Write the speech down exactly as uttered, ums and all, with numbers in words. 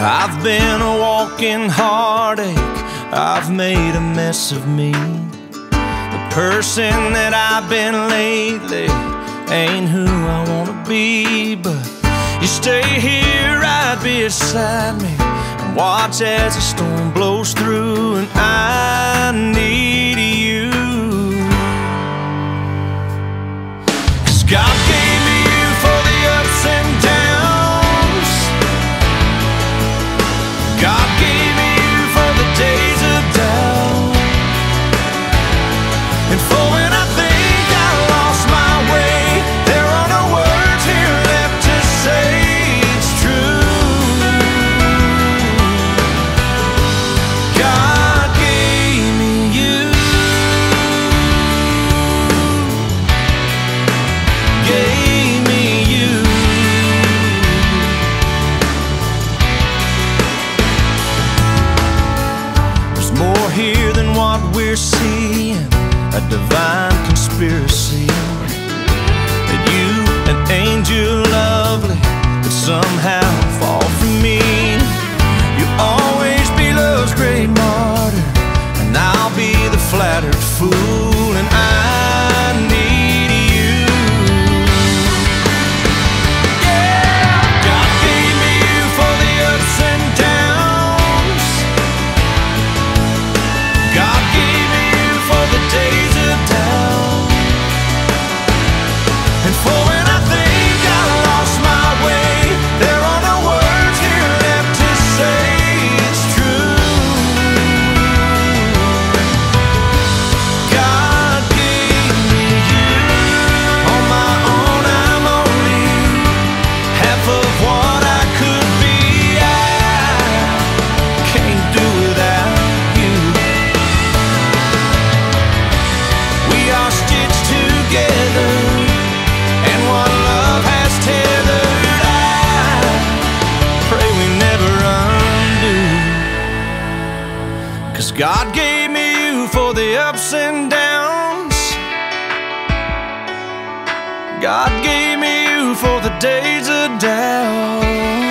I've been a walking heartache, I've made a mess of me. The person that I've been lately ain't who I wanna be. But you stay here right beside me and watch as the storm blows through, and I need you. 'Cause God gave me you for the ups and downs. God gave me you for the days of doubt, and for when I think I lost my way, there are no words here left to say it's true. God gave me you, gave me you. There's more here than what we're seeing, a divine conspiracy, that you, an angel lovely, could somehow fall for me. You'll always be love's great martyr, and I'll be the flattered fool, and I need you. Yeah, God gave me you for the ups and downs. God gave me you for the days of doubt, and for when I think I lost my way, there are no words here left to say it's true. God gave me you. On my own I'm only half of what I could be. I can't do without you. We are stitched together, and what love has tethered, I pray we never undo. 'Cause God gave me you for the ups and downs. God gave me you for the days of doubt.